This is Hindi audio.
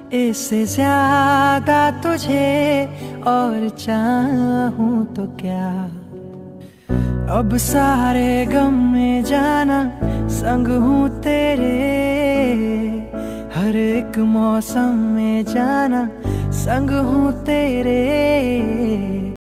इससे ज्यादा तुझे और चाहूं तो क्या। अब सारे गम में जाना संग हूँ तेरे, हर एक मौसम में जाना संग हूँ तेरे।